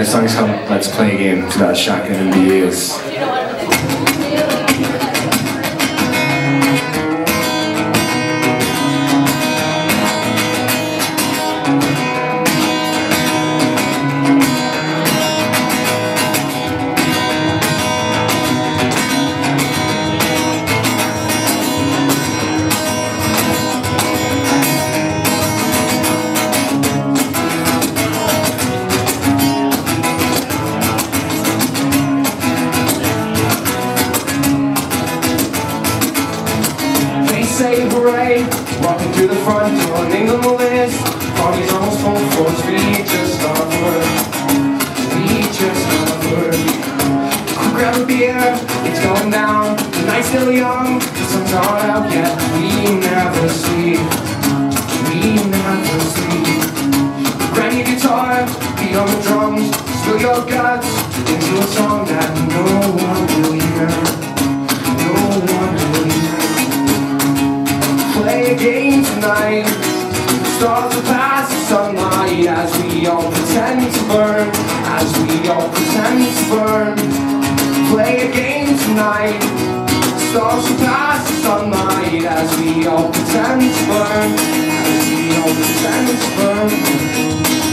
song's called Let's Play a Game. It's about shotgun MBAs. Say hooray, walking through the front door, name on the list. Party's almost full force, we just started. Grab a beer, it's going down. The night's still young, the sun's not out yet. We never sleep, Grab your guitar, beat on the drums, spill your guts into a song that no one will hear. Play a game tonight. Stars will pass the sunlight as we all pretend to burn. Play a game tonight. Stars will pass the sunlight as we all pretend to burn.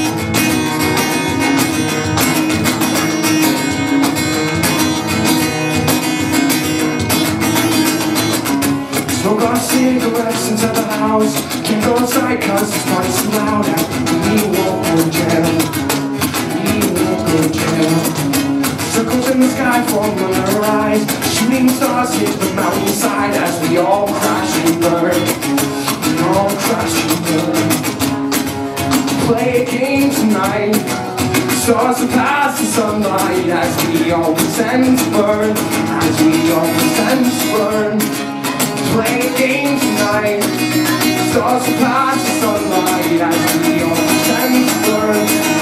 Smoke our cigarettes into the house. Can't go outside cause this party's too loud. We won't go to jail. Circles in the sky form on the horizon. Shooting stars hit the mountainside as we all crash and burn. Play a game tonight. Stars will pass the sunlight as we all pretend to burn. Play a game tonight. Stars will pass the sunlight as we all pretend to burn.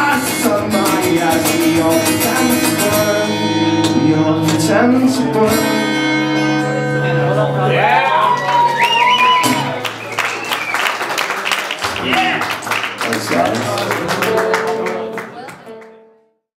Pretend to burn.